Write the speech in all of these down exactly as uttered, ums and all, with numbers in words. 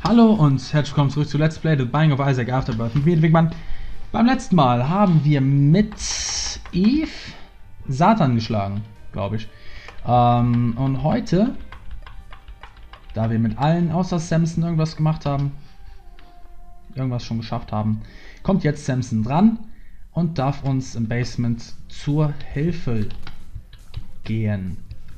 Hallo und herzlich willkommen zurück zu Let's Play The Binding of Isaac Afterbirth mit mir, Wigman. Beim letzten Mal haben wir mit Eve Satan geschlagen, glaube ich. Ähm, und heute, da wir mit allen außer Samson irgendwas gemacht haben, irgendwas schon geschafft haben, kommt jetzt Samson dran und darf uns im Basement zur Hilfe gehen.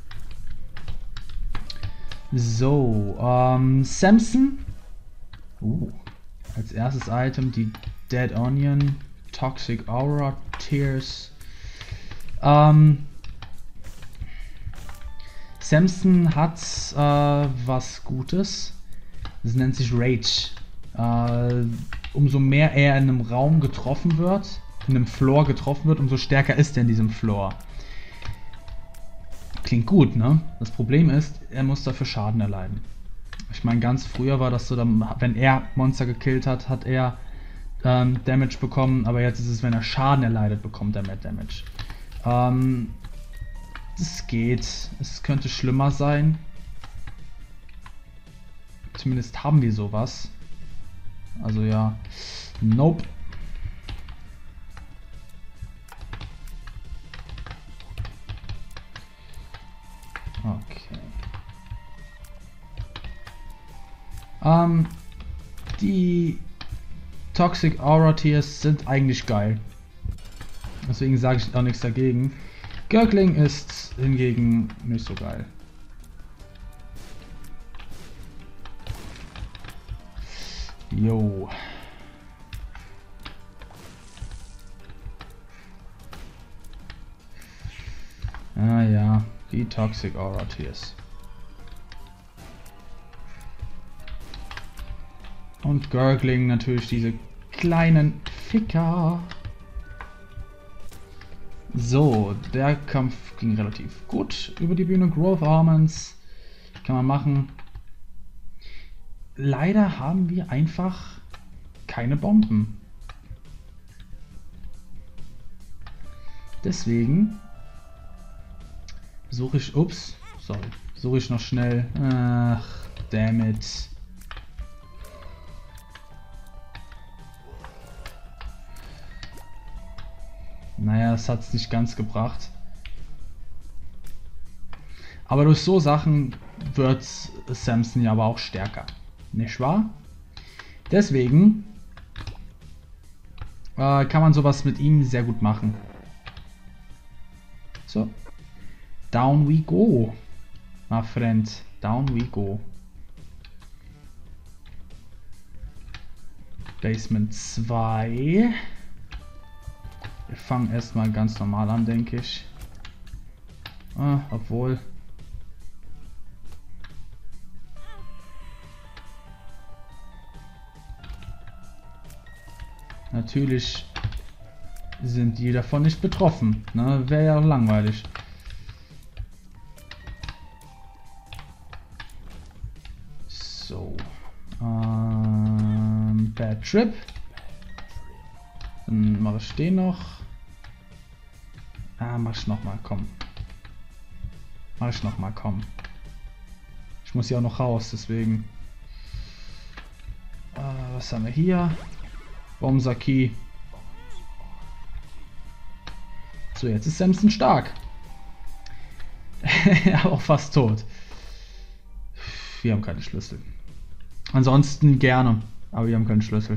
So, ähm, Samson. Uh, als erstes Item die Dead Onion, Toxic Aura, Tears. Ähm, Samson hat äh, was Gutes. Das nennt sich Rage. Äh, umso mehr er in einem Raum getroffen wird, in einem Floor getroffen wird, umso stärker ist er in diesem Floor. Klingt gut, ne? Das Problem ist, er muss dafür Schaden erleiden. Ich meine, ganz früher war das so, wenn er Monster gekillt hat, hat er ähm, Damage bekommen, aber jetzt ist es, wenn er Schaden erleidet, bekommt er mehr Damage. Ähm, das geht. Es könnte schlimmer sein. Zumindest haben wir sowas. Also ja. Nope. Okay. Ähm, die Toxic Aura Tears sind eigentlich geil. Deswegen sage ich auch nichts dagegen. Gurgling ist hingegen nicht so geil. Jo. Ah ja, die Toxic Aura Tears. Und Gurgling natürlich diese kleinen Ficker. So, der Kampf ging relativ gut über die Bühne. Growth Almonds kann man machen. Leider haben wir einfach keine Bomben. Deswegen suche ich, ups, sorry, suche ich noch schnell. Ach, damn it. Naja, es hat es nicht ganz gebracht. Aber durch so Sachen wird Samson ja aber auch stärker. Nicht wahr? Deswegen äh, kann man sowas mit ihm sehr gut machen. So. Down we go. My friend. Down we go. Basement zwei. Wir fangen erstmal ganz normal an, denke ich. Ah, obwohl. Natürlich sind die davon nicht betroffen. Ne? Wäre ja langweilig. So. Ähm, Bad Trip. Dann mache ich den noch. Ah, mach ich noch mal, komm. Mach ich noch mal, komm. Ich muss ja auch noch raus, deswegen. Äh, was haben wir hier? Bomsaki. So, jetzt ist Samson stark. Auch fast tot. Wir haben keine Schlüssel. Ansonsten gerne, aber wir haben keinen Schlüssel.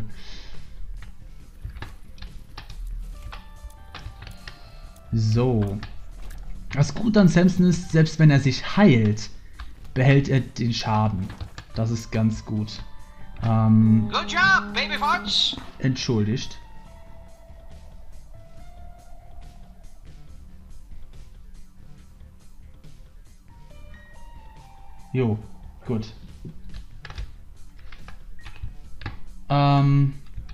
So. Was gut an Samson ist, selbst wenn er sich heilt, behält er den Schaden. Das ist ganz gut. Ähm, Good job, baby farts. Entschuldigt. Jo, gut. Ähm...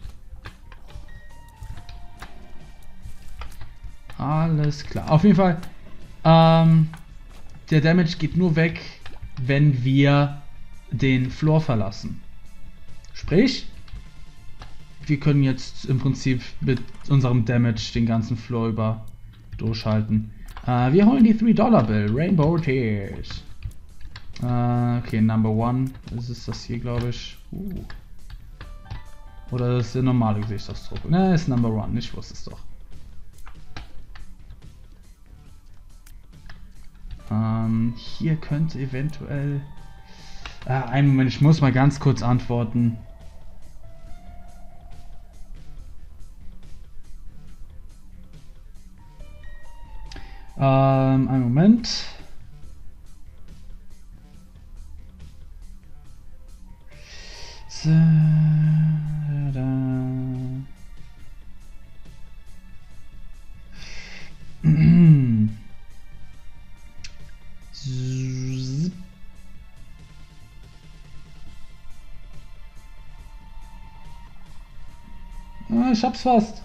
Alles klar. Auf jeden Fall, ähm, der Damage geht nur weg, wenn wir den Floor verlassen. Sprich, wir können jetzt im Prinzip mit unserem Damage den ganzen Floor über durchhalten. Äh, wir holen die drei Dollar Bill, Rainbow Tears. Äh, okay, Number One. Das ist das hier, glaube ich. Uh. Oder das ist der normale Gesichtsausdruck. Ne, ist Number One. Ich wusste es doch. Ähm, hier könnte eventuell... Ah, einen Moment, ich muss mal ganz kurz antworten. Ähm, einen Moment. So, da. Ah, ich hab's fast.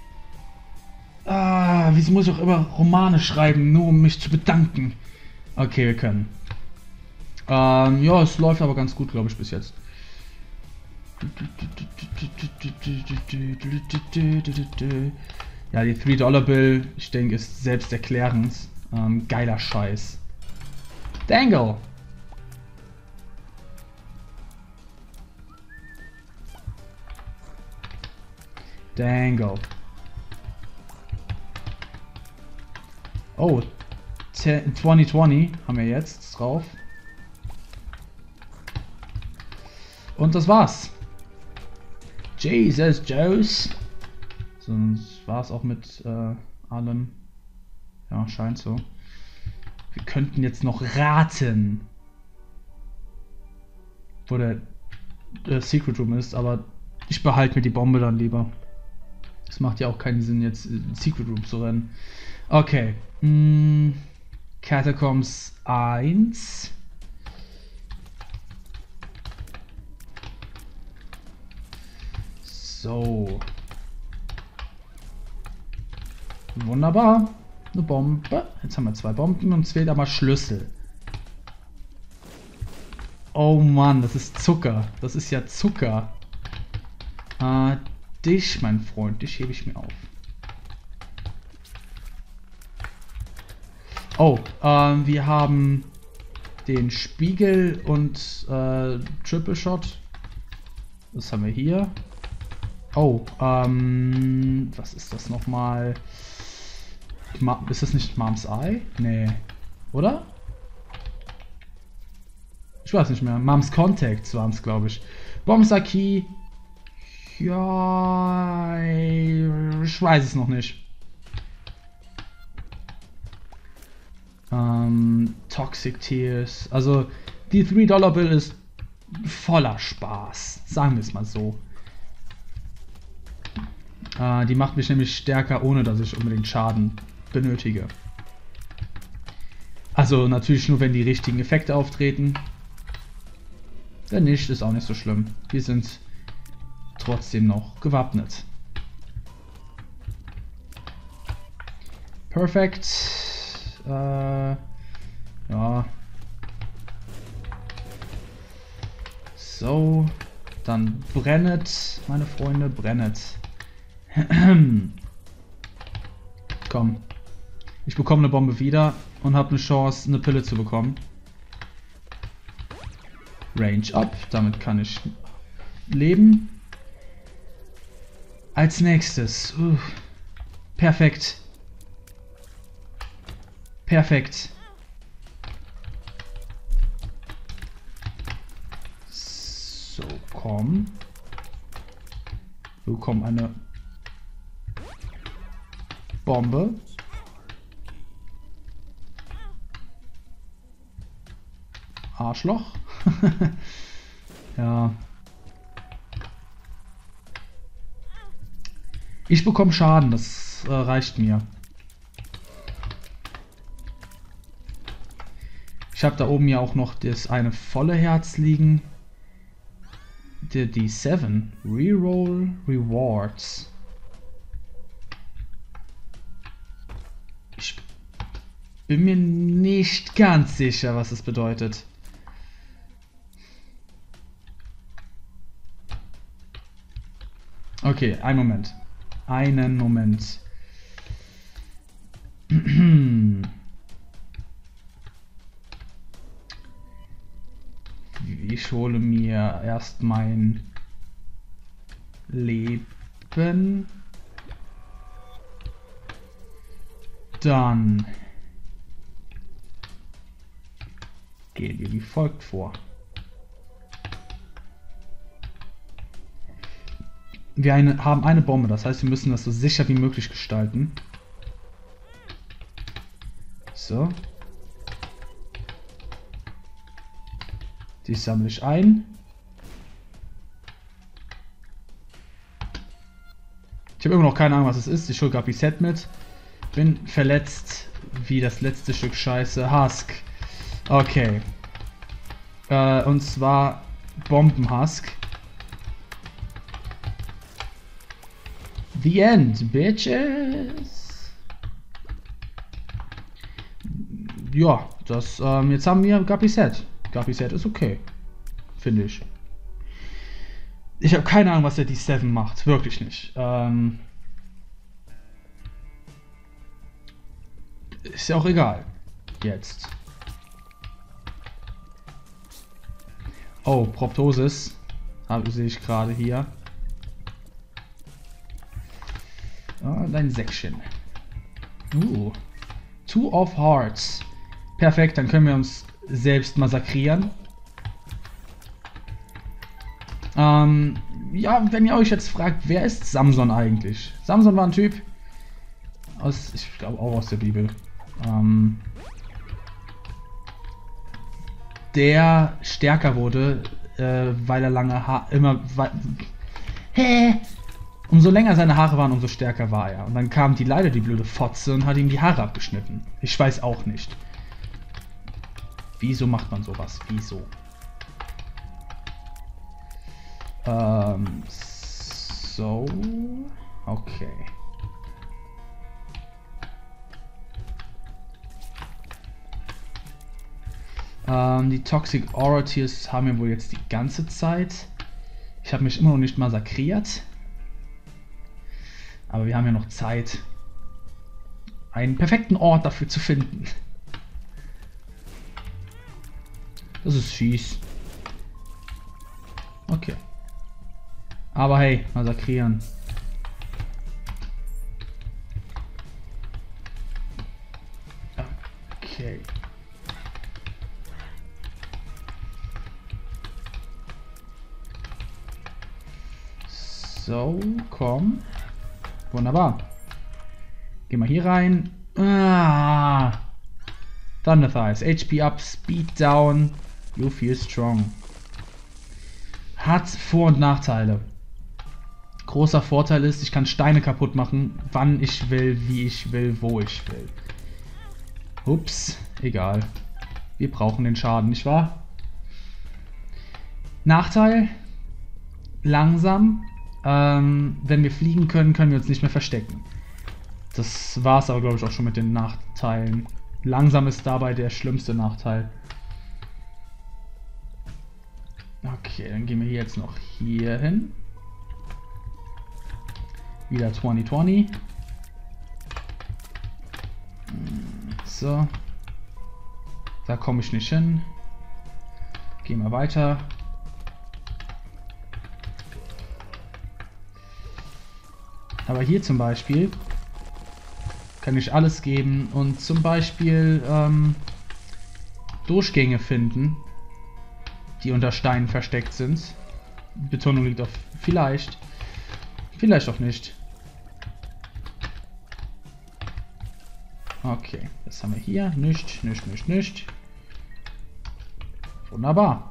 Ah, wieso muss ich auch immer Romane schreiben, nur um mich zu bedanken? Okay, wir können. Ähm, ja, es läuft aber ganz gut, glaube ich, bis jetzt. Ja, die three dollar Bill, ich denke, ist selbsterklärend. Ähm, geiler Scheiß. Dangle! Dangle. Oh, zwanzig zwanzig haben wir jetzt drauf. Und das war's. Jesus Joes. Sonst war es auch mit äh, allem. Ja, scheint so. Wir könnten jetzt noch raten, wo der, der Secret Room ist, aber ich behalte mir die Bombe dann lieber. Es macht ja auch keinen Sinn, jetzt in Secret Room zu rennen. Okay. Hm. Catacombs eins. So. Wunderbar. Eine Bombe. Jetzt haben wir zwei Bomben und es fehlt aber Schlüssel. Oh Mann, das ist Zucker. Das ist ja Zucker. Äh, dich, mein Freund, dich hebe ich mir auf. Oh, ähm, wir haben den Spiegel und äh, Triple Shot. Das haben wir hier. Oh, ähm, was ist das nochmal? Ist das nicht Mom's Eye? Nee. Oder? Ich weiß nicht mehr. Mom's Contacts waren es, glaube ich. Bombsaki. Ja, ich weiß es noch nicht. Ähm, Toxic Tears. Also, die three dollar Bill ist voller Spaß. Sagen wir es mal so. Äh, die macht mich nämlich stärker, ohne dass ich unbedingt Schaden benötige. Also natürlich nur, wenn die richtigen Effekte auftreten. Wenn nicht, ist auch nicht so schlimm. Wir sind trotzdem noch gewappnet. Perfekt. Äh, ja. So. Dann brennet, meine Freunde, brennet. Komm. Ich bekomme eine Bombe wieder und habe eine Chance, eine Pille zu bekommen. Range up, damit kann ich leben. Als nächstes. Uh, perfekt. Perfekt. So, komm. Wir bekommen eine Bombe. Arschloch. Ja. Ich bekomme Schaden, das äh, reicht mir. Ich habe da oben ja auch noch das eine volle Herz liegen. Die, die sieben. Reroll Rewards. Ich bin mir nicht ganz sicher, was das bedeutet. Okay, einen Moment. Einen Moment. wieder erst mein Leben. Dann gehen wir wie folgt vor. Wir eine, haben eine Bombe, das heißt, wir müssen das so sicher wie möglich gestalten. So. Die sammle ich ein. Ich habe immer noch keine Ahnung, was es ist. Ich hole gerade Reset mit. Bin verletzt wie das letzte Stück Scheiße. Husk. Okay. Äh, und zwar Bombenhusk. The end, bitches. Ja, das, ähm, jetzt haben wir Guppy Set. Guppy Set ist okay. Finde ich. Ich habe keine Ahnung, was der D sieben macht. Wirklich nicht. Ähm, ist ja auch egal. Jetzt. Oh, Proptosis. Habe sehe ich gerade hier. Und ein Säckchen. Uh. Two of Hearts. Perfekt, dann können wir uns selbst massakrieren. Ähm, ja, wenn ihr euch jetzt fragt, wer ist Samson eigentlich? Samson war ein Typ aus, ich glaube auch aus der Bibel. Ähm, der stärker wurde, äh, weil er lange Haare immer... Hä? Umso länger seine Haare waren, umso stärker war er. Und dann kam die leider die blöde Fotze und hat ihm die Haare abgeschnitten. Ich weiß auch nicht. Wieso macht man sowas? Wieso? Ähm, so. Okay. Ähm, die Toxic Aura Tears haben wir wohl jetzt die ganze Zeit. Ich habe mich immer noch nicht massakriert. Aber wir haben ja noch Zeit, einen perfekten Ort dafür zu finden. Das ist fies. Okay. Aber hey, massakrieren. Okay. So, komm. Wunderbar. Gehen wir hier rein. Ah. Thunder Thighs. H P up, Speed down. You feel strong. Hat Vor- und Nachteile. Großer Vorteil ist, ich kann Steine kaputt machen, wann ich will, wie ich will, wo ich will. Ups, egal. Wir brauchen den Schaden, nicht wahr? Nachteil? Langsam. Ähm, wenn wir fliegen können, können wir uns nicht mehr verstecken. Das war es aber, glaube ich, auch schon mit den Nachteilen. Langsam ist dabei der schlimmste Nachteil. Okay, dann gehen wir hier jetzt noch hier hin. Wieder zwanzig zwanzig. So. Da komme ich nicht hin. Gehen wir weiter. Aber hier zum Beispiel kann ich alles geben und zum Beispiel ähm, Durchgänge finden, die unter Steinen versteckt sind. Betonung liegt auf vielleicht. Vielleicht auch nicht. Okay, das haben wir hier. Nicht, nicht, nicht, nicht. Wunderbar.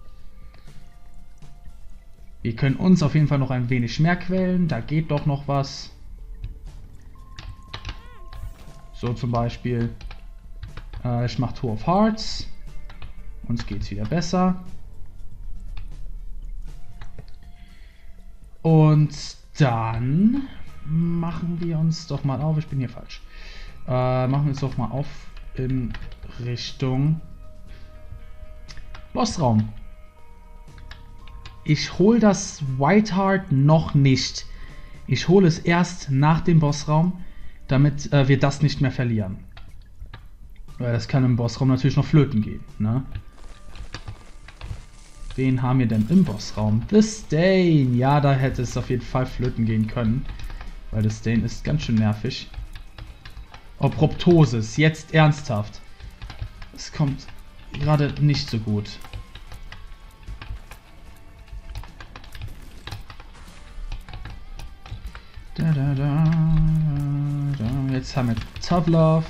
Wir können uns auf jeden Fall noch ein wenig mehr quälen. Da geht doch noch was. So zum Beispiel. Äh, ich mache Two of Hearts. Uns geht es wieder besser. Und dann machen wir uns doch mal auf. Ich bin hier falsch. Äh, machen wir uns doch mal auf in Richtung Bossraum. Ich hole das White Heart noch nicht. Ich hole es erst nach dem Bossraum, damit äh, wir das nicht mehr verlieren. Weil das kann im Bossraum natürlich noch flöten gehen, ne? Wen haben wir denn im Bossraum? The Stain. Ja, da hätte es auf jeden Fall flöten gehen können. Weil The Stain ist ganz schön nervig. Oh, Proptosis. Jetzt ernsthaft. Es kommt gerade nicht so gut. Da, da, da, da. Jetzt haben wir Tough Love.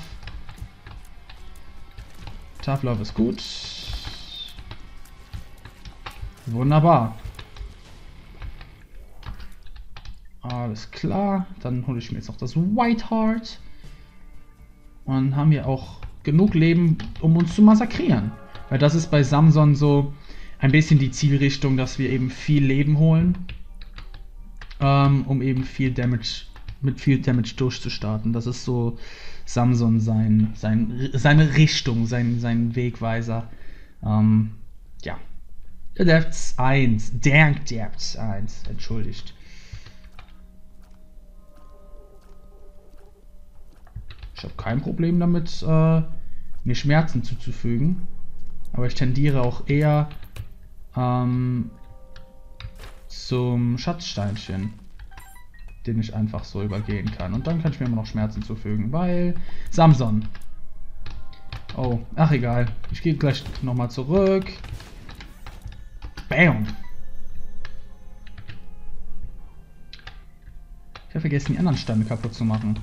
Tough Love ist gut. Wunderbar. Alles klar. Dann hole ich mir jetzt noch das White Heart. Und dann haben wir auch genug Leben, um uns zu massakrieren. Weil das ist bei Samson so ein bisschen die Zielrichtung, dass wir eben viel Leben holen. Ähm, um eben viel Damage, mit viel Damage durchzustarten. Das ist so Samson sein, sein, seine Richtung, sein, sein Wegweiser. Ähm, ja. Depths eins. Dank Depths eins. Entschuldigt. Ich habe kein Problem damit, äh, mir Schmerzen zuzufügen. Aber ich tendiere auch eher ähm, zum Schatzsteinchen, den ich einfach so übergehen kann. Und dann kann ich mir immer noch Schmerzen zufügen, weil Samson. Oh, ach egal. Ich gehe gleich nochmal zurück. Bam! Ich habe vergessen, die anderen Steine kaputt zu machen.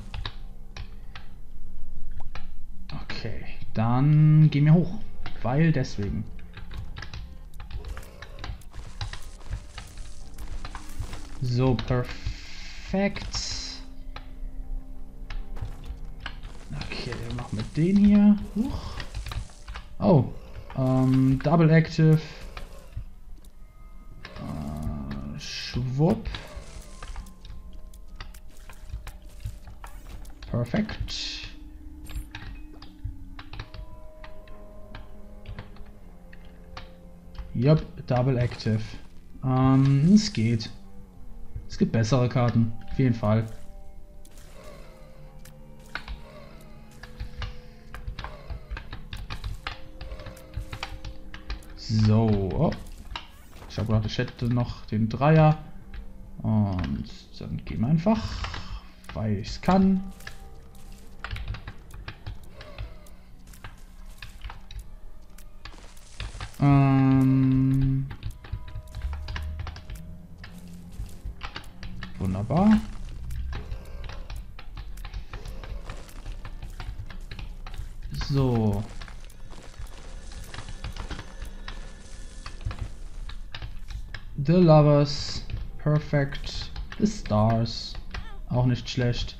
Okay, dann gehen wir hoch. Weil deswegen. So, perfekt. Okay, dann machen wir den hier. Huch. Oh, ähm, Double Active. Äh, Schwupp. Perfekt. Yup, Double Active. Ähm, es geht. Es gibt bessere Karten, auf jeden Fall. So, oh. Ich habe gedacht, ich hätte noch den Dreier. Und dann gehen wir einfach, weil ich es kann. Ähm... Wunderbar. So. The Lovers. Perfect. The Stars. Auch nicht schlecht.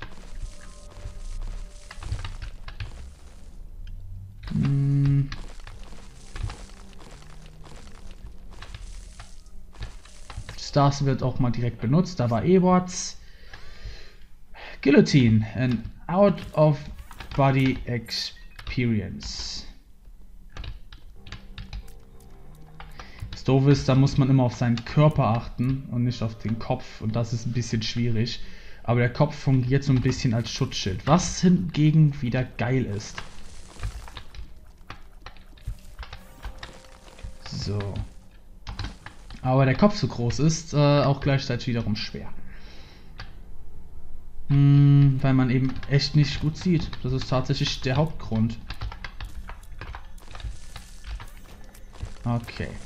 Hm. Stars wird auch mal direkt benutzt. Da war Ewots. Guillotine. An Out-of-Body Experience. Das Doofe ist, da muss man immer auf seinen Körper achten und nicht auf den Kopf. Und das ist ein bisschen schwierig. Aber der Kopf fungiert so ein bisschen als Schutzschild. Was hingegen wieder geil ist. So. Aber der Kopf so groß ist, äh, auch gleichzeitig wiederum schwer. Hm, weil man eben echt nicht gut sieht. Das ist tatsächlich der Hauptgrund. Okay.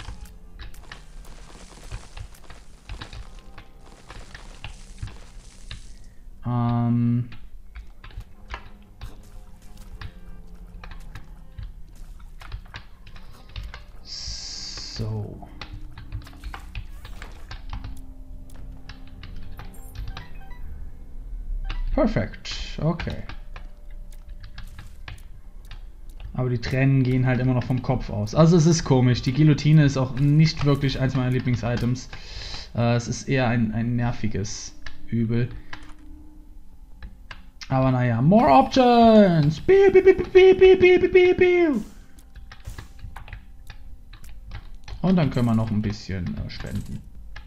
Ähm... So. Perfekt, okay. Aber die Tränen gehen halt immer noch vom Kopf aus. Also es ist komisch. Die Guillotine ist auch nicht wirklich eins meiner Lieblingsitems. Äh, es ist eher ein, ein nerviges Übel. Aber naja, more options! Piu, piu, piu, piu, piu, piu, piu, piu. Und dann können wir noch ein bisschen äh, spenden.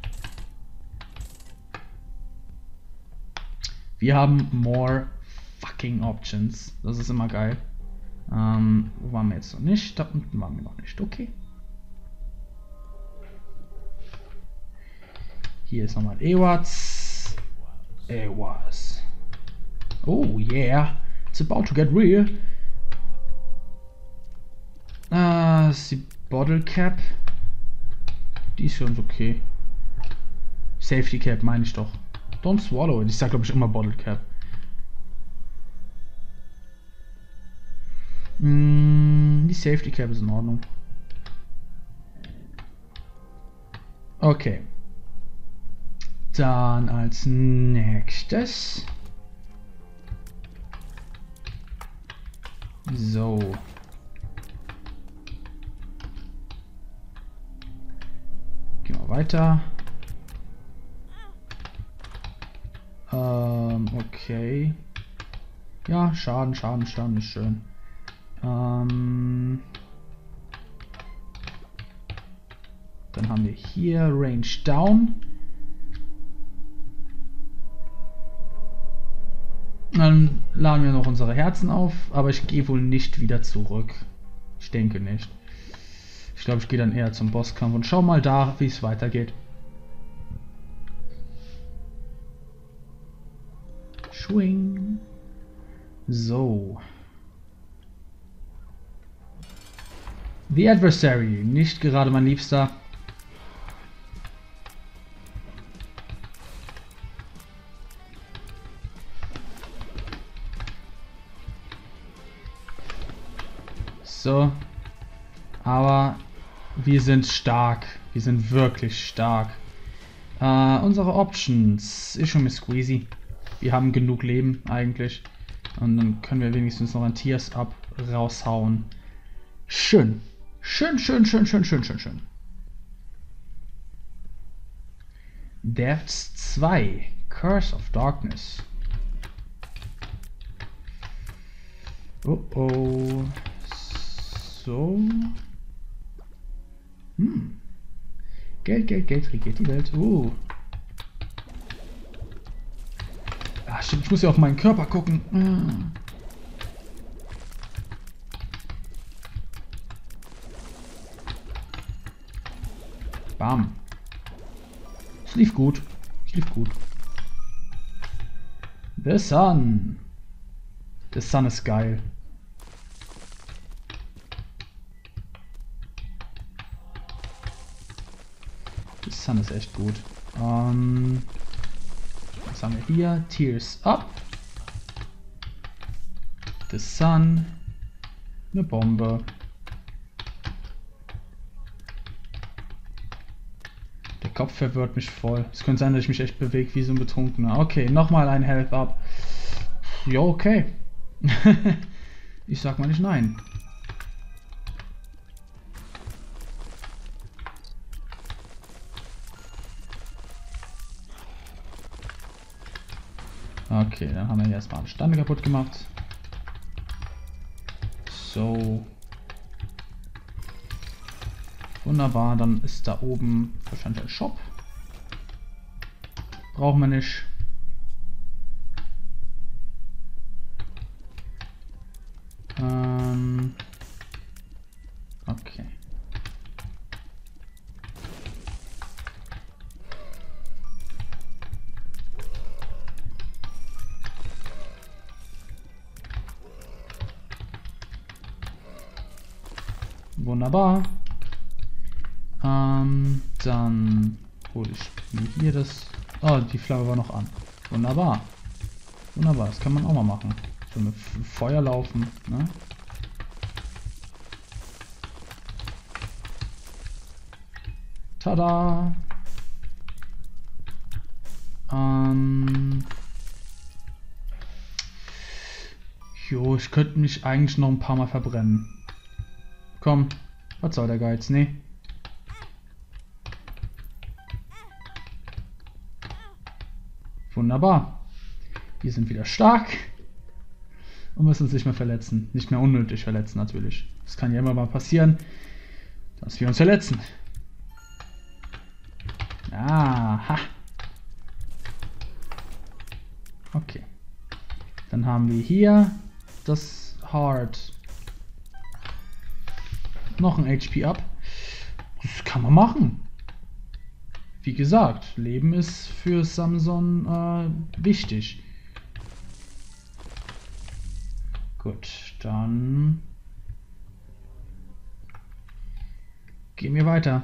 Wir haben more fucking options. Das ist immer geil. Ähm, wo waren wir jetzt noch nicht? Da unten waren wir noch nicht. Okay. Hier ist nochmal Ewas. Ewas. Oh yeah. It's about to get real. Ah, das ist die Bottle Cap. Die ist schon okay. Safety Cap meine ich doch. Don't swallow it. Ich sag glaube ich immer Bottle Cap. Mm, die Safety Cap ist in Ordnung. Okay. Dann als nächstes. So. Gehen wir weiter. Ähm, okay. Ja, Schaden, Schaden, Schaden ist schön. Ähm, dann haben wir hier Range Down. Dann laden wir noch unsere Herzen auf, aber ich gehe wohl nicht wieder zurück. Ich denke nicht. Ich glaube, ich gehe dann eher zum Bosskampf und schau mal da, wie es weitergeht. Schwing. So. The Adversary, nicht gerade mein Liebster. So. Aber wir sind stark. Wir sind wirklich stark. Äh, unsere Options ist schon mit Squeezy. Wir haben genug Leben eigentlich. Und dann können wir wenigstens noch ein Tears Up raushauen. Schön. Schön, schön, schön, schön, schön, schön, schön. Devs zwei. Curse of Darkness. Oh oh. So. Hm. Geld, Geld, Geld regiert die Welt. Uh. Ah, stimmt, ich muss ja auf meinen Körper gucken. Hm. Bam. Es lief gut. Es lief gut. The Sun. The Sun ist geil. The Sun ist echt gut. Ähm, was haben wir hier? Tears Up. The Sun. Eine Bombe. Der Kopf verwirrt mich voll. Es könnte sein, dass ich mich echt bewege wie so ein Betrunkener. Okay, nochmal ein Health Up. Ja, okay. Ich sag mal nicht nein. Okay, dann haben wir hier erstmal einen Stand kaputt gemacht. So. Wunderbar, dann ist da oben wahrscheinlich ein Shop. Brauchen wir nicht. Ähm. Okay. Wunderbar. Ähm, dann hole ich mir hier das. Oh, die Flagge war noch an. Wunderbar. Wunderbar, das kann man auch mal machen. So mit Feuer laufen, ne? Tada! Ähm. Jo, ich könnte mich eigentlich noch ein paar Mal verbrennen. Komm, was soll der Geiz, ne? Wunderbar. Wir sind wieder stark. Und müssen uns nicht mehr verletzen. Nicht mehr unnötig verletzen natürlich. Das kann ja immer mal passieren, dass wir uns verletzen. Aha. Okay. Dann haben wir hier das Heart. Noch ein H P up. Das kann man machen. wie gesagt, Leben ist für Samson äh, wichtig. Gut, dann gehen wir weiter.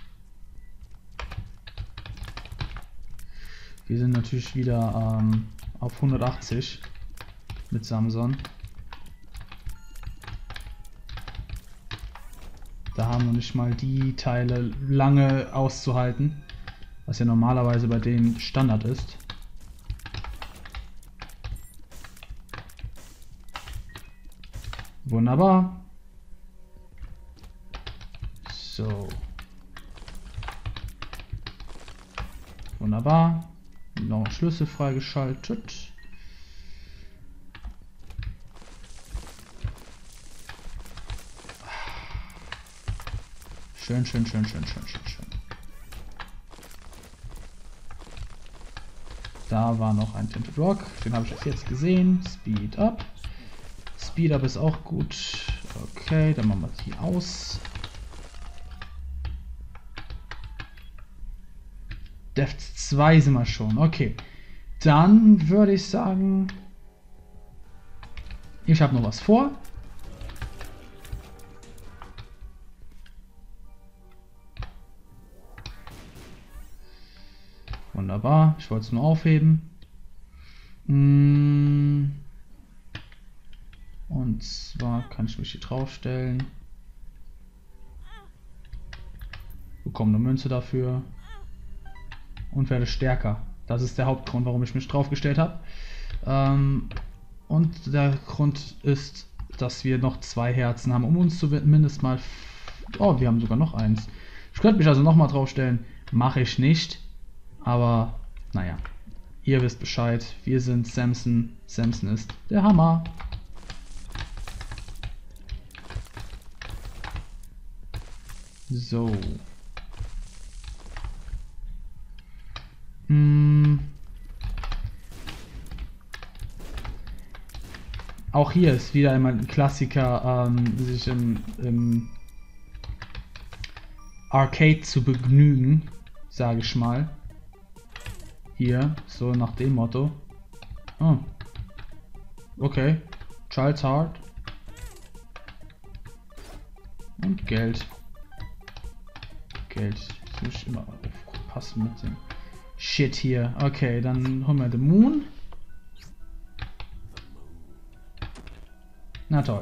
Wir sind natürlich wieder ähm, auf hundertachtzig mit Samson. Da haben wir nicht mal die Teile lange auszuhalten, was ja normalerweise bei denen Standard ist. Wunderbar. So. Wunderbar. Noch Schlüssel freigeschaltet. Schön, schön, schön, schön, schön, schön, schön. Da war noch ein Tinted Rock. Den habe ich jetzt gesehen. Speed Up. Speed Up ist auch gut. Okay, dann machen wir die aus. Depth zwei sind wir schon. Okay. Dann würde ich sagen, ich habe noch was vor. Wunderbar. Ich wollte es nur aufheben. Und zwar kann ich mich hier draufstellen. Bekomme eine Münze dafür. Und werde stärker. Das ist der Hauptgrund, warum ich mich draufgestellt habe. Ähm, und der Grund ist, dass wir noch zwei Herzen haben, um uns zumindest mal... Oh, wir haben sogar noch eins. Ich könnte mich also nochmal draufstellen. Mache ich nicht. Aber, naja. Ihr wisst Bescheid. Wir sind Samson. Samson ist der Hammer. So. Hm. Auch hier ist wieder einmal ein Klassiker, ähm, sich im, im Arcade zu begnügen, sage ich mal. Hier, so nach dem Motto. Oh. Okay. Child's Heart. Und Geld. Geld. Jetzt muss ich immer aufpassen mit dem Shit hier. Okay, dann holen wir den Moon. Na toll.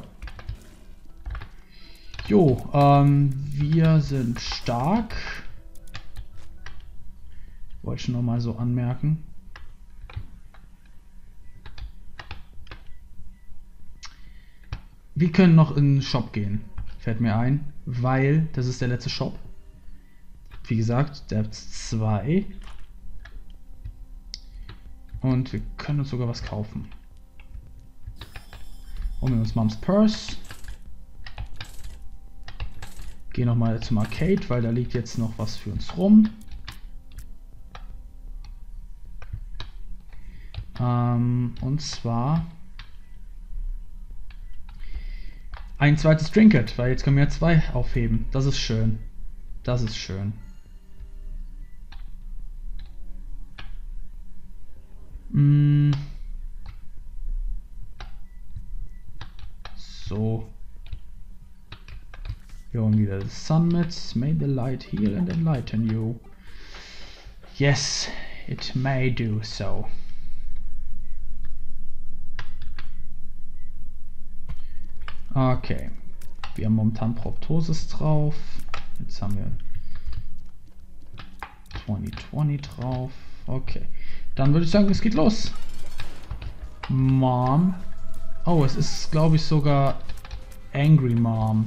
Jo, ähm, wir sind stark. Wollte ich noch mal so anmerken. Wir können noch in den Shop gehen. Fällt mir ein, weil das ist der letzte Shop. Wie gesagt, der hat zwei. Und wir können uns sogar was kaufen. Holen wir uns Moms Purse. Gehen nochmal zum Arcade, weil da liegt jetzt noch was für uns rum. Ähm, und zwar ein zweites Trinket, weil jetzt können wir zwei aufheben. Das ist schön. Das ist schön. Mm. So. Wir holen wieder das Sun mit. May the light heal and enlighten you. Yes, it may do so. Okay. Wir haben momentan Proptosis drauf. Jetzt haben wir zwanzig zwanzig drauf. Okay. Dann würde ich sagen, es geht los. Mom. Oh, es ist, glaube ich, sogar Angry Mom.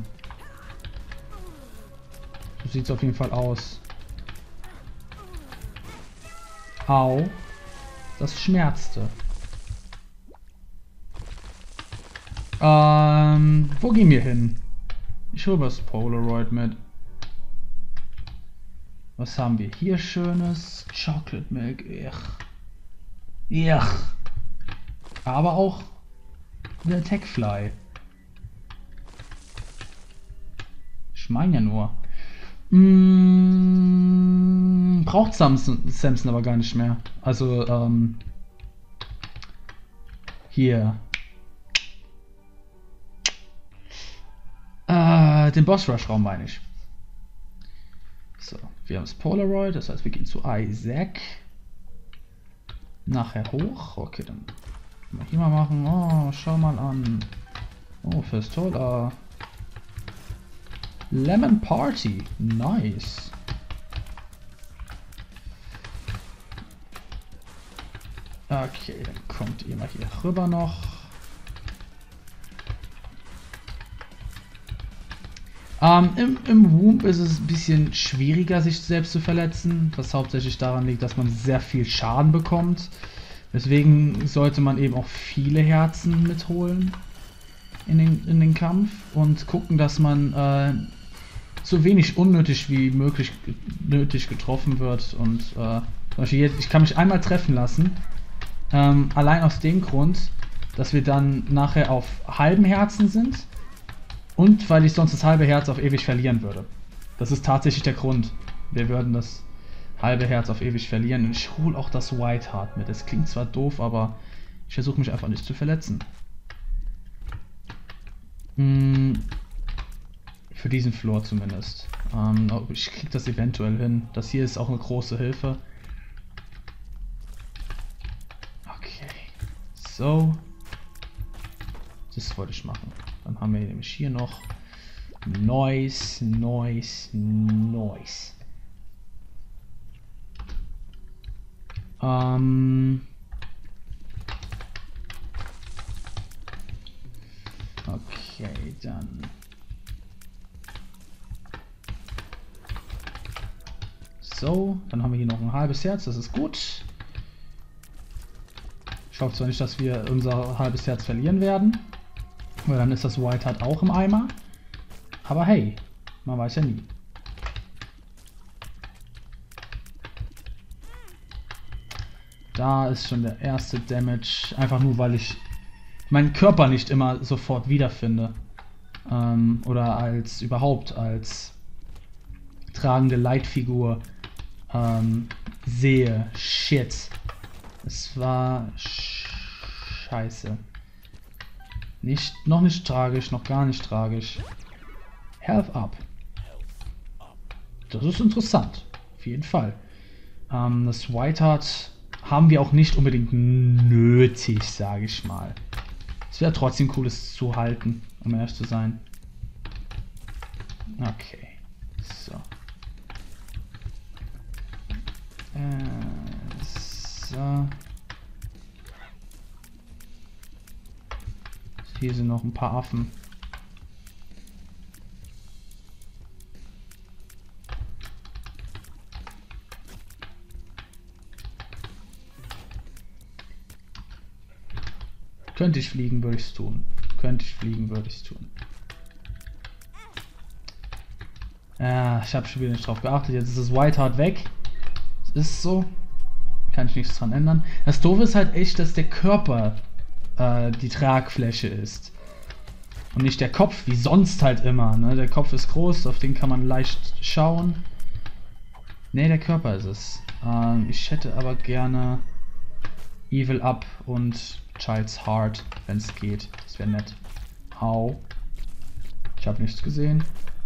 So sieht es auf jeden Fall aus. Au. Das schmerzte. Ähm, wo gehen wir hin? Ich hole das Polaroid mit. Was haben wir hier Schönes? Chocolate Milk. Ich. Ich. Aber auch der Techfly. Ich meine ja nur. Mm, braucht Samson, Samson aber gar nicht mehr. Also, ähm, hier. Äh, den Boss Rush Raum meine ich. So, wir haben das Polaroid, das heißt, wir gehen zu Isaac. Nachher hoch. Okay, dann mal hier mal machen. Oh, schau mal an. Oh, Festola. Lemon Party. Nice. Okay, dann kommt ihr mal hier rüber noch. Ähm, im, Im Womb ist es ein bisschen schwieriger, sich selbst zu verletzen, was hauptsächlich daran liegt, dass man sehr viel Schaden bekommt. Deswegen sollte man eben auch viele Herzen mitholen in den, in den Kampf und gucken, dass man äh, so wenig unnötig wie möglich nötig getroffen wird. Und äh, zum Beispiel jetzt, ich kann mich einmal treffen lassen, ähm, allein aus dem Grund, dass wir dann nachher auf halben Herzen sind. Und weil ich sonst das halbe Herz auf ewig verlieren würde. Das ist tatsächlich der Grund. Wir würden das halbe Herz auf ewig verlieren. Und ich hole auch das White Heart mit. Das klingt zwar doof, aber ich versuche mich einfach nicht zu verletzen. Hm, für diesen Floor zumindest. Ähm, ich kriege das eventuell hin. Das hier ist auch eine große Hilfe. Okay. So. Das wollte ich machen. Dann haben wir nämlich hier noch Noise, Noise, Noise. Ähm okay, dann. So, dann haben wir hier noch ein halbes Herz, das ist gut. Ich hoffe zwar nicht, dass wir unser halbes Herz verlieren werden. Weil dann ist das White Heart auch im Eimer. Aber hey, man weiß ja nie. Da ist schon der erste Damage. Einfach nur, weil ich meinen Körper nicht immer sofort wiederfinde. Ähm, oder als überhaupt als tragende Leitfigur ähm, sehe. Shit. Es war scheiße. Nicht, noch nicht tragisch, noch gar nicht tragisch. Health up. Das ist interessant. Auf jeden Fall. Ähm, das White Heart haben wir auch nicht unbedingt nötig, sage ich mal. Es wäre trotzdem cool, es zu halten, um ehrlich zu sein. Okay. So. Äh, so. Hier sind noch ein paar Affen. Könnte ich fliegen, würde ich es tun. Könnte ich fliegen, würde ich es tun. Ja, ich habe schon wieder nicht drauf geachtet. Jetzt ist das White Heart weg. Das ist so. Kann ich nichts dran ändern. Das Doofe ist halt echt, dass der Körper äh, die Tragfläche ist. Und nicht der Kopf, wie sonst halt immer. Ne? Der Kopf ist groß, auf den kann man leicht schauen. Ne, der Körper ist es. Ähm, ich hätte aber gerne Evil Up und Child's Heart, wenn es geht. Das wäre nett. Au. Ich habe nichts gesehen.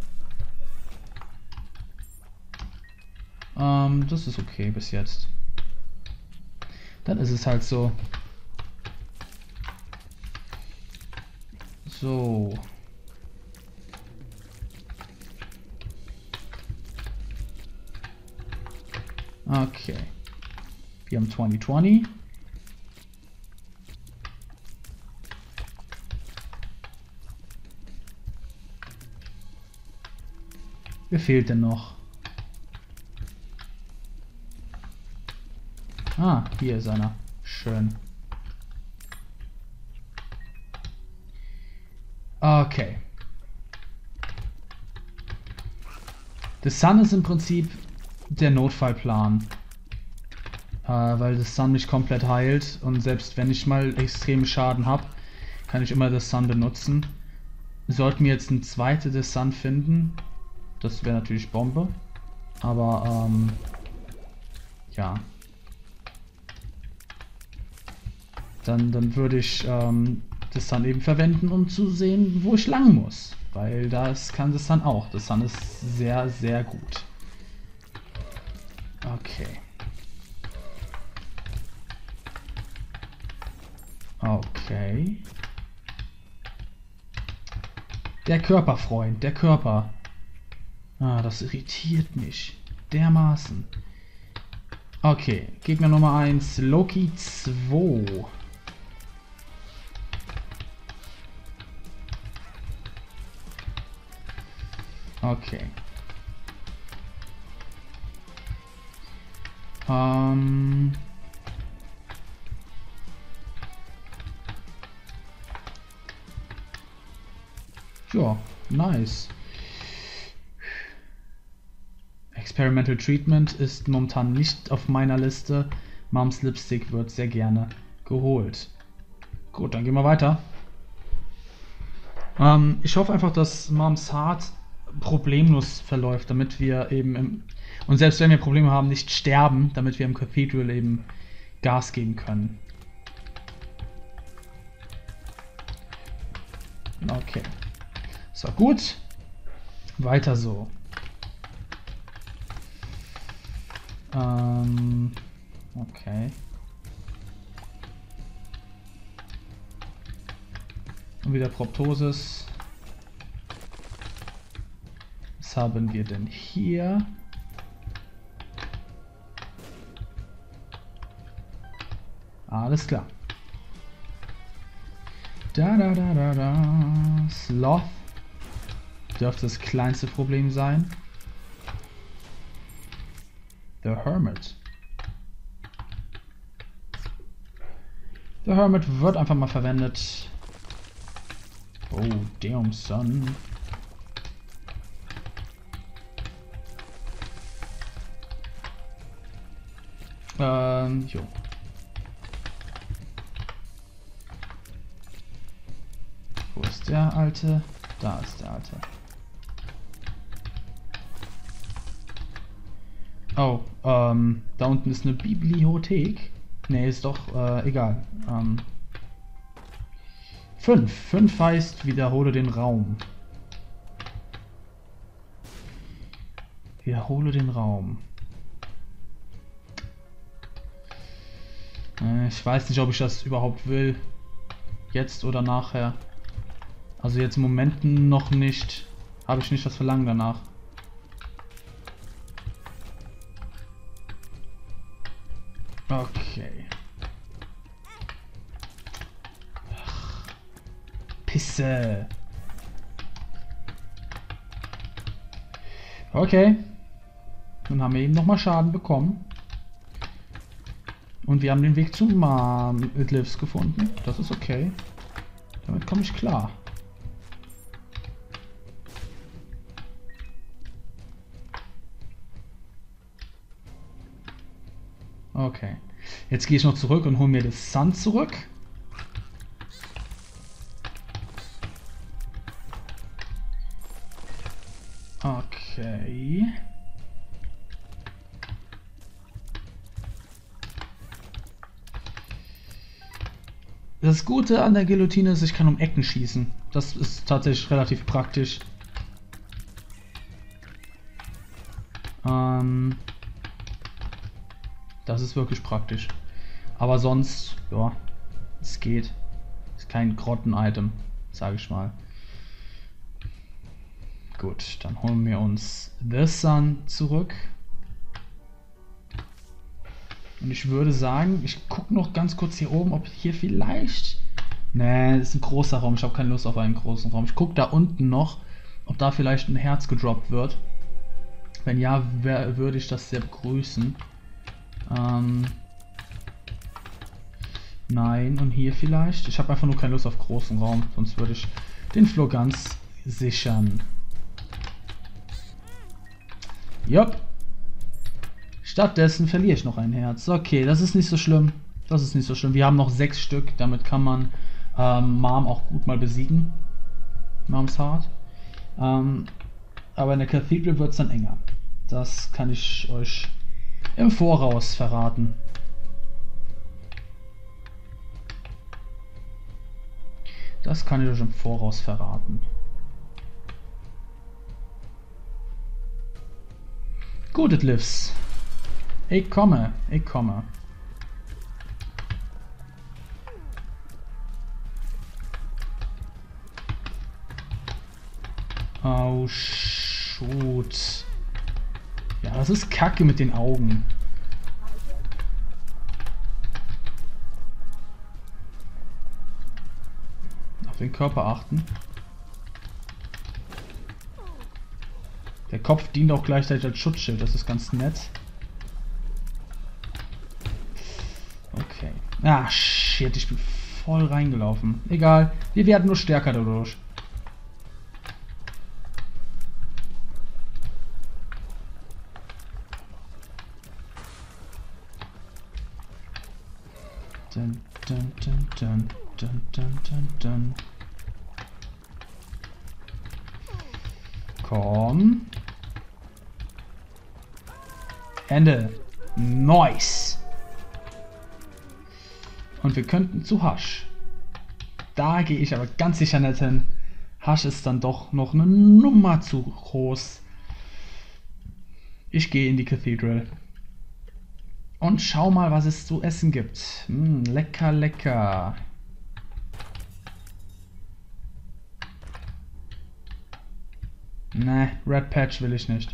Ähm, das ist okay bis jetzt. Dann ist es halt so. So. Okay. Wir haben zwanzig zwanzig. Wer fehlt denn noch? Ah, hier ist einer. Schön. Okay. The Sun ist im Prinzip der Notfallplan. Äh, weil The Sun mich komplett heilt und selbst wenn ich mal extremen Schaden habe, kann ich immer The Sun benutzen. Sollten wir jetzt eine zweite The Sun finden, Das wäre natürlich Bombe. Aber, ähm, ja. Dann, dann würde ich ähm, das dann eben verwenden, um zu sehen, wo ich lang muss. Weil das kann das dann auch. Das dann ist sehr, sehr gut. Okay. Okay. Der Körperfreund, der Körper. Ah, das irritiert mich. Dermaßen. Okay, Gegner Nummer eins, Loki zwei. Okay. Ähm... Ja, nice. Experimental Treatment ist momentan nicht auf meiner Liste. Moms Lipstick wird sehr gerne geholt. Gut, dann gehen wir weiter. Ähm, ich hoffe einfach, dass Moms Heart problemlos verläuft, damit wir eben im, und selbst wenn wir Probleme haben, nicht sterben, damit wir im Cathedral eben Gas geben können. Okay. So, gut. Weiter so. Ähm, okay. Und wieder Proptosis. Was haben wir denn hier? Alles klar. Da da da da da. Sloth dürfte das kleinste Problem sein. The Hermit. The Hermit wird einfach mal verwendet. Oh, damn son. Ähm, jo. Wo ist der Alte? Da ist der Alte. Oh, ähm, da unten ist eine Bibliothek. Ne, ist doch, äh, egal. Ähm, fünf. Fünf heißt, wiederhole den Raum. Wiederhole den Raum. Äh, ich weiß nicht, ob ich das überhaupt will. Jetzt oder nachher. Also jetzt im Moment noch nicht. Habe ich nicht das Verlangen danach. Okay. Ach, Pisse. Okay. Dann haben wir eben nochmal Schaden bekommen. Und wir haben den Weg zum Glyphs gefunden. Das ist okay. Damit komme ich klar. Okay. Jetzt gehe ich noch zurück und hole mir das Sun zurück. Okay. Das Gute an der Guillotine ist, ich kann um Ecken schießen. Das ist tatsächlich relativ praktisch. Ähm... Das ist wirklich praktisch. Aber sonst, ja, es geht. Ist kein Grotten-Item, sage ich mal. Gut, dann holen wir uns The Sun zurück. Und ich würde sagen, ich gucke noch ganz kurz hier oben, ob hier vielleicht... Nee, das ist ein großer Raum. Ich habe keine Lust auf einen großen Raum. Ich gucke da unten noch, ob da vielleicht ein Herz gedroppt wird. Wenn ja, würde ich das sehr begrüßen. Ähm, nein, und hier vielleicht. Ich habe einfach nur keine Lust auf großen Raum, sonst würde ich den Floor ganz sichern. Jupp. Stattdessen verliere ich noch ein Herz. Okay, das ist nicht so schlimm. Das ist nicht so schlimm. Wir haben noch sechs Stück. Damit kann man ähm, Mom auch gut mal besiegen. Moms Heart. Ähm, aber in der Cathedral wird es dann enger. Das kann ich euch im Voraus verraten. Das kann ich euch im Voraus verraten. Gut, it lives. Ich komme, ich komme. Oh, shoot. Ja, das ist Kacke mit den Augen. Auf den Körper achten. Der Kopf dient auch gleichzeitig als Schutzschild, das ist ganz nett. Okay. Ah, shit, ich bin voll reingelaufen. Egal, wir werden nur stärker dadurch. Dun, dun, dun, dun, dun, dun, dun, dun. Komm. Ende. Nice. Und wir könnten zu Hasch. Da gehe ich aber ganz sicher nicht hin. Hasch ist dann doch noch eine Nummer zu groß. Ich gehe in die Cathedral. Und schau mal, was es zu essen gibt. Mm, lecker, lecker. Ne, Red Patch will ich nicht.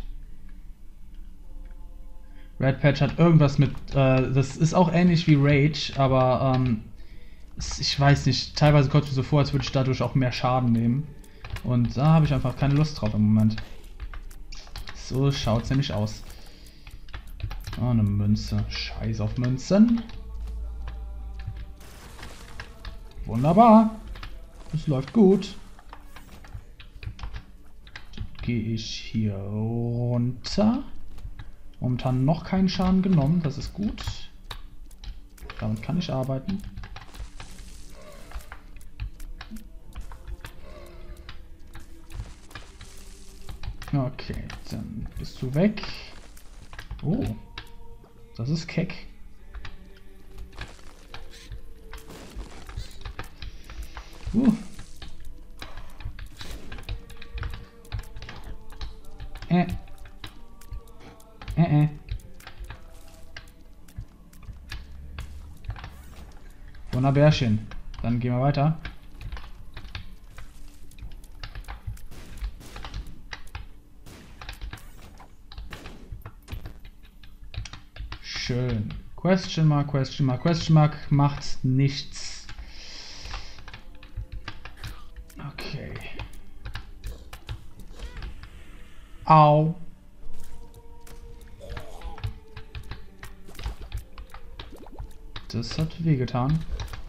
Red Patch hat irgendwas mit, äh, das ist auch ähnlich wie Rage, aber ähm, ich weiß nicht, teilweise kommt es mir so vor, als würde ich dadurch auch mehr Schaden nehmen. Und da habe ich einfach keine Lust drauf im Moment. So schaut es nämlich aus. Oh, eine Münze. Scheiß auf Münzen. Wunderbar. Das läuft gut. Gehe ich hier runter. Momentan noch keinen Schaden genommen. Das ist gut. Damit kann ich arbeiten. Okay, dann bist du weg. Oh. Das ist keck. Uh. Äh. Äh, äh. Wunderbärchen. Dann gehen wir weiter. Schön. Question mark, question mark, question mark macht nichts. Okay. Au. Das hat wehgetan.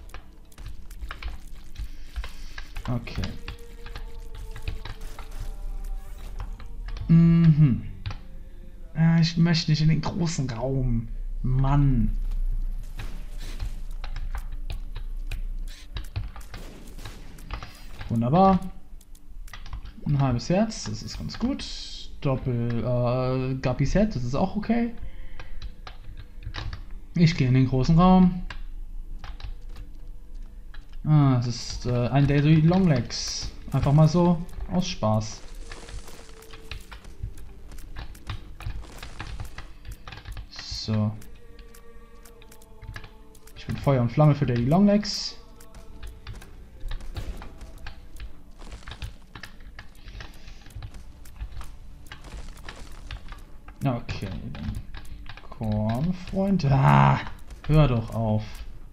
Okay. Mhm. Ja, ich möchte nicht in den großen Raum. Mann. Wunderbar. Ein halbes Herz, das ist ganz gut. Doppel äh, Guppys Head, das ist auch okay. Ich gehe in den großen Raum. Ah, das ist äh, ein Daily Longlegs. Einfach mal so aus Spaß. So. Ich bin Feuer und Flamme für Daily Longlegs. Okay, dann komm, Freund. Ah, hör doch auf.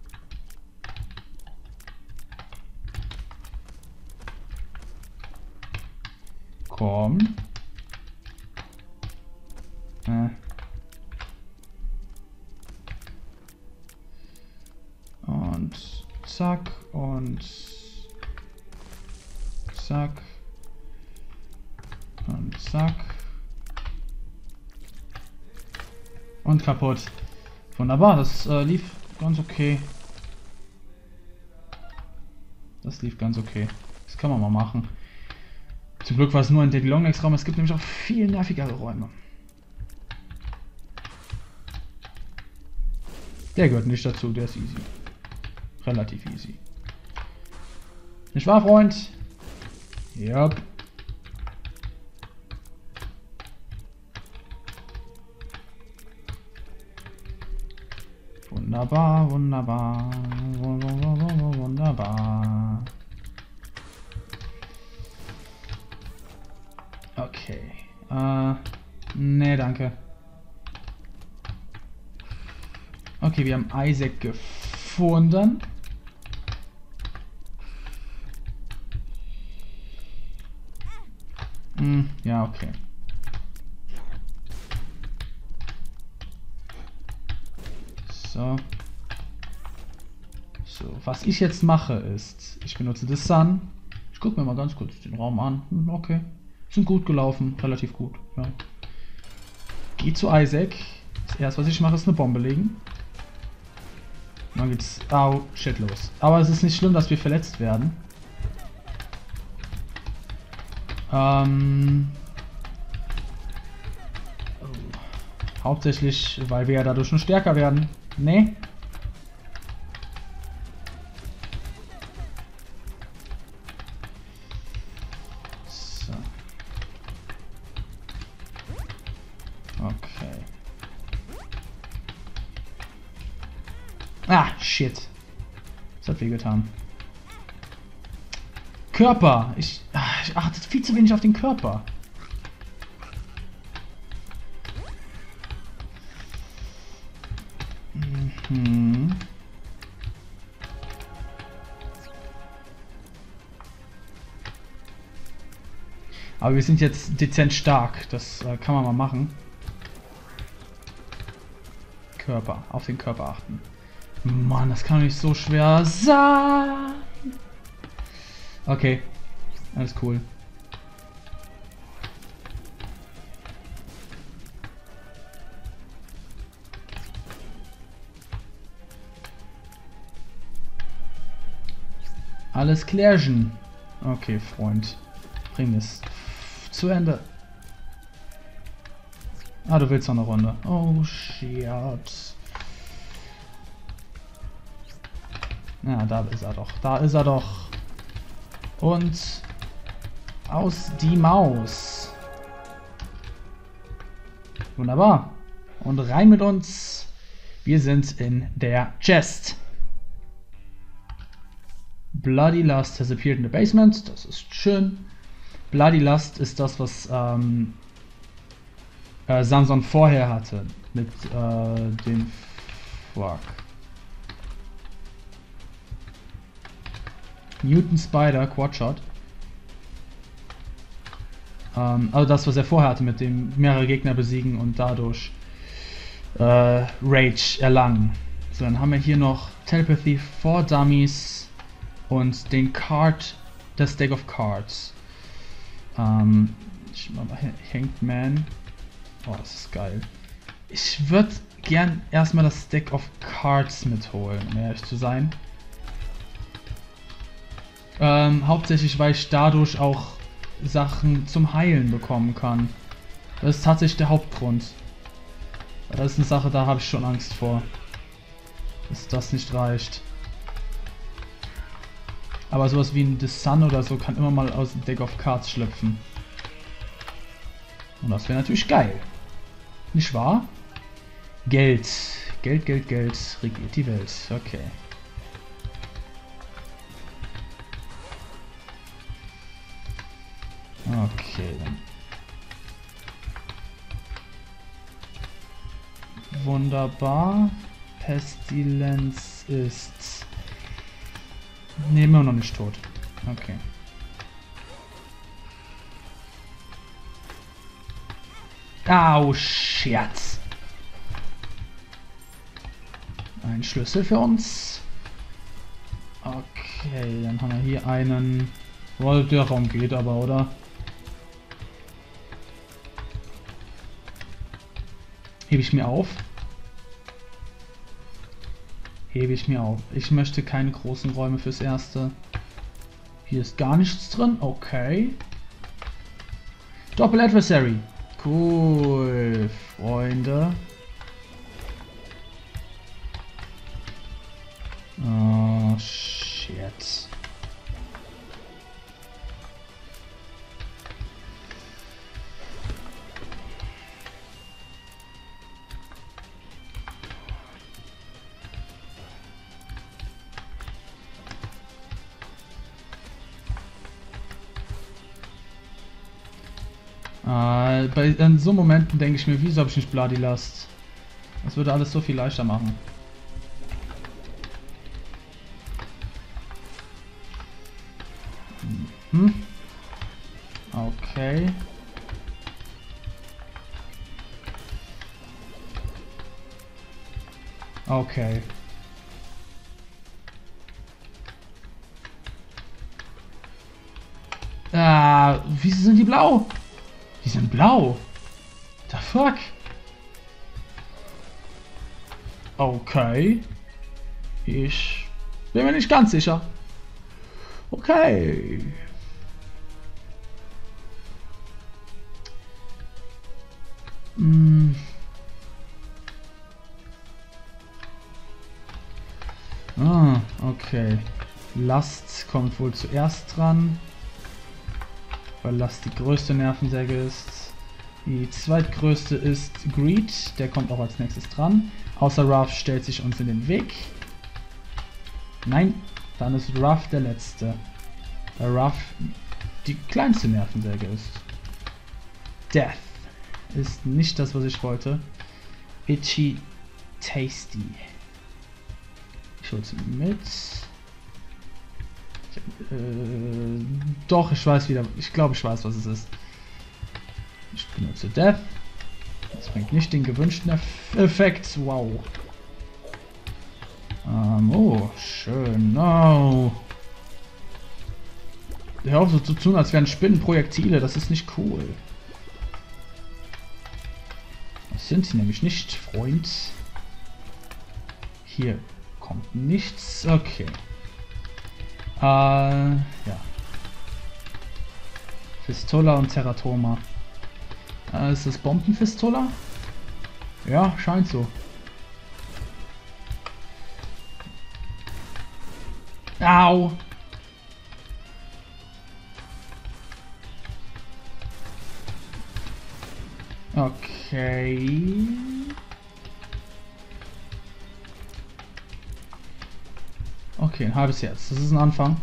Komm. Äh. Und zack und zack und zack. Und kaputt. Wunderbar, das äh, lief ganz okay. Das lief ganz okay. Das kann man mal machen. Zum Glück war es nur ein Daddy Longlegs Raum, es gibt nämlich auch viel nervigere Räume. Der gehört nicht dazu, der ist easy. Relativ easy. Nicht wahr, Freund? Yep. Wunderbar, wunderbar, wunderbar. Okay. Äh, nee, danke. Okay, wir haben Isaac gefunden. Hm, ja, okay. So. So, was ich jetzt mache ist, ich benutze das Sun. Ich gucke mir mal ganz kurz den Raum an. Hm, okay. Sind gut gelaufen, relativ gut. Ja. Geh zu Isaac. Das erste, was ich mache, ist eine Bombe legen. Und dann geht's, au, shit, los. Aber es ist nicht schlimm, dass wir verletzt werden. Ähm, oh. Hauptsächlich, weil wir ja dadurch schon stärker werden. Nee. So. Okay. Ah, shit. Das hat wehgetan. Körper. Ich, ach, ich achte viel zu wenig auf den Körper. Mhm. Aber wir sind jetzt dezent stark. Das äh, kann man mal machen. Körper. Auf den Körper achten. Mann, das kann doch nicht so schwer sein. Okay. Alles cool. Alles klärchen. Okay, Freund. Bring es zu Ende. Ah, du willst noch eine Runde. Oh, shit. Ja, da ist er doch. Da ist er doch. Und aus die Maus. Wunderbar. Und rein mit uns. Wir sind in der Chest. Bloody Lust has appeared in the basement. Das ist schön. Bloody Lust ist das, was ähm, äh, Samson vorher hatte. Mit äh, dem... Fuck. Newton Spider, Quadshot. Ähm, also das, was er vorher hatte, mit dem mehrere Gegner besiegen und dadurch äh, Rage erlangen. So, dann haben wir hier noch Telepathy for Dummies und den Card, das Deck of Cards. Ähm, ich mach mal Hanged Man. Oh, das ist geil. Ich würde gern erstmal das Deck of Cards mitholen, um ehrlich zu sein. Ähm, hauptsächlich, weil ich dadurch auch Sachen zum Heilen bekommen kann. Das ist tatsächlich der Hauptgrund. Das ist eine Sache, da habe ich schon Angst vor. Dass das nicht reicht. Aber sowas wie ein The Sun oder so kann immer mal aus dem Deck of Cards schlüpfen. Und das wäre natürlich geil. Nicht wahr? Geld. Geld, Geld, Geld regiert die Welt. Okay. Okay, dann. Wunderbar. Pestilenz ist... Ne, immer noch nicht tot. Okay. Au, Scherz. Ein Schlüssel für uns. Okay, dann haben wir hier einen... Wo der Raum geht aber, oder? Hebe ich mir auf? Hebe ich mir auf. Ich möchte keine großen Räume fürs Erste. Hier ist gar nichts drin. Okay. Doppel-Adversary. Cool, Freunde. Oh, shit. Äh, bei in so Momenten denke ich mir, wieso habe ich nicht Bloody Lust? Das würde alles so viel leichter machen. Hm. Okay. Okay. Ah, wieso sind die blau? Die sind blau. The fuck? Okay. Ich bin mir nicht ganz sicher. Okay. Hm. Ah, okay. Last kommt wohl zuerst dran. Weil Last die größte Nervensäge ist. Die zweitgrößte ist Greed, der kommt auch als nächstes dran. Außer Ruff stellt sich uns in den Weg. Nein, dann ist Ruff der letzte. Weil Ruff die kleinste Nervensäge ist. Death ist nicht das, was ich wollte. Itchy Tasty. Ich hol's mit. Äh, doch, ich weiß wieder. Ich glaube, ich weiß, was es ist. Ich benutze Death. Das bringt nicht den gewünschten Eff Effekt. Wow. Ähm, oh, schön. No. Hör auf so zu tun, als wären Spinnen Projektile. Das ist nicht cool. Das sind sie nämlich nicht, Freund. Hier kommt nichts. Okay. Äh, ja. Fistola und Teratoma. Äh, ist das Bombenfistola? Ja, scheint so. Au! Okay. Okay, ein halbes Herz. Das ist ein Anfang.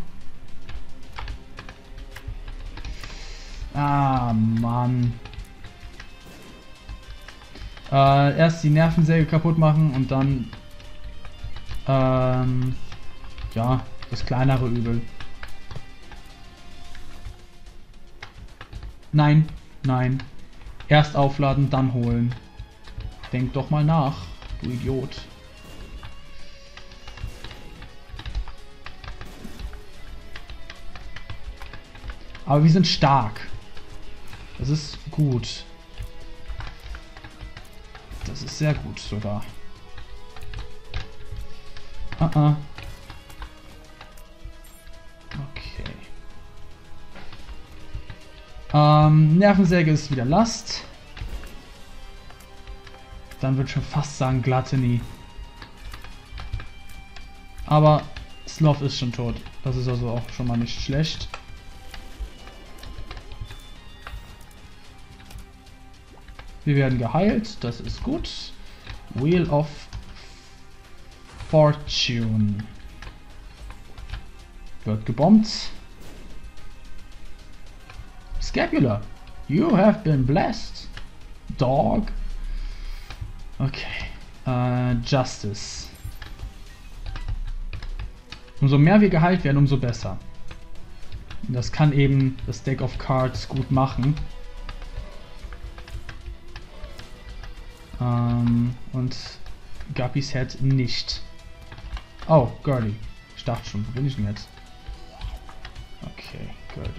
Ah, Mann. Äh, erst die Nervensäge kaputt machen und dann ähm, ja, das kleinere Übel. Nein, nein. Erst aufladen, dann holen. Denk doch mal nach, du Idiot. Aber wir sind stark. Das ist gut. Das ist sehr gut sogar. Ah, ah. Okay. Ähm, Nervensäge ist wieder Last. Dann würde ich schon fast sagen Gluttony. Aber Sloth ist schon tot. Das ist also auch schon mal nicht schlecht. Wir werden geheilt, das ist gut. Wheel of Fortune. Wird gebombt. Scapula. You have been blessed. Dog. Okay. Uh, Justice. Umso mehr wir geheilt werden, umso besser. Das kann eben das Deck of Cards gut machen. Ähm, und Guppys Head nicht. Oh, Gurdy. Ich dachte schon, wo bin ich denn jetzt? Okay, Gurdy.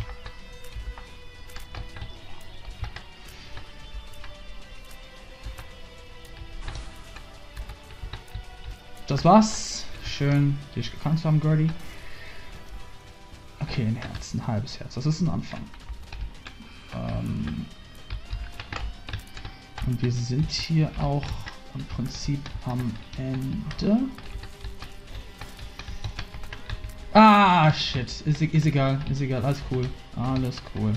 Das war's. Schön, dich gekannt zu haben, Gurdy. Okay, ein Herz, ein halbes Herz. Das ist ein Anfang. Ähm, Und wir sind hier auch im Prinzip am Ende. Ah, shit. Ist, ist egal, ist egal. Alles cool. Alles cool.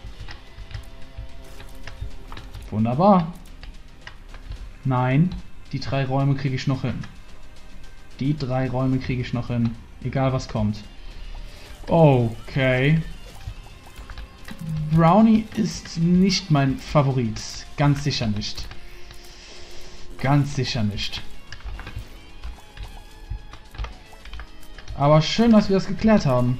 Wunderbar. Nein, die drei Räume kriege ich noch hin. Die drei Räume kriege ich noch hin. Egal was kommt. Okay. Brownie ist nicht mein Favorit. Ganz sicher nicht. Ganz sicher nicht. Aber schön, dass wir das geklärt haben.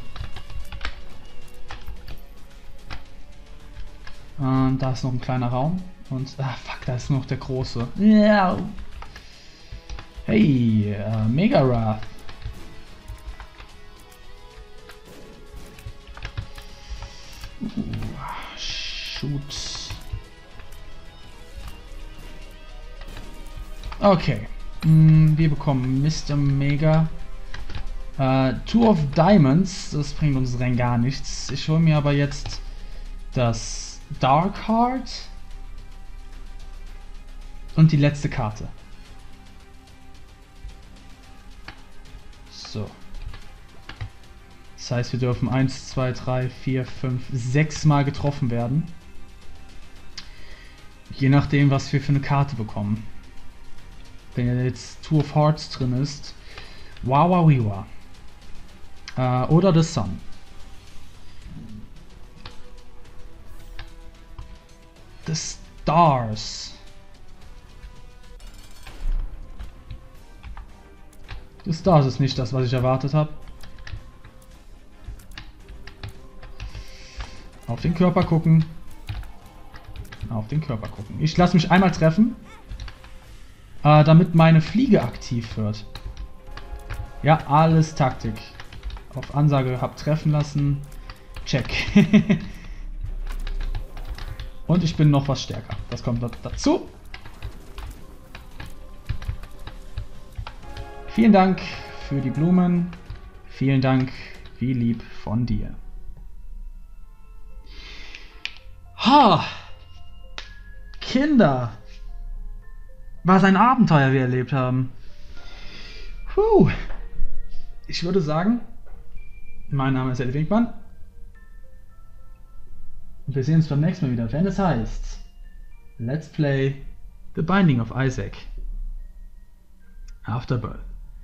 Und da ist noch ein kleiner Raum. Und, ah fuck, da ist noch der große. Yeah. Hey, uh, Mega Wrath. Uh, shoot. Okay. Mm, wir bekommen Mister Mega. Uh, Two of Diamonds. Das bringt uns rein gar nichts. Ich hole mir aber jetzt das Dark Heart. Und die letzte Karte. So. Das heißt, wir dürfen eins, zwei, drei, vier, fünf, sechs Mal getroffen werden. Je nachdem, was wir für eine Karte bekommen. Wenn jetzt Two of Hearts drin ist. Wawa Wiwa. Äh, oder The Sun. The Stars. The Stars ist nicht das, was ich erwartet habe. Auf den Körper gucken. Auf den Körper gucken. Ich lasse mich einmal treffen. Äh, damit meine Fliege aktiv wird. Ja, alles Taktik. Auf Ansage hab treffen lassen. Check. Und ich bin noch was stärker. Das kommt dazu. Vielen Dank für die Blumen. Vielen Dank, wie lieb von dir. Ha! Kinder! Was ein Abenteuer wir erlebt haben. Puh. Ich würde sagen, mein Name ist Eddie Winkmann. Und wir sehen uns beim nächsten Mal wieder, wenn es heißt Let's Play The Binding of Isaac. Afterbirth.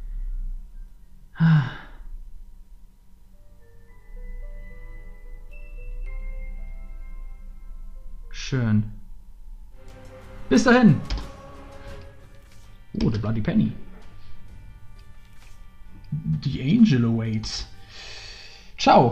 Schön. Bis dahin. Oh, the Bloody Penny. The Angel awaits. Ciao.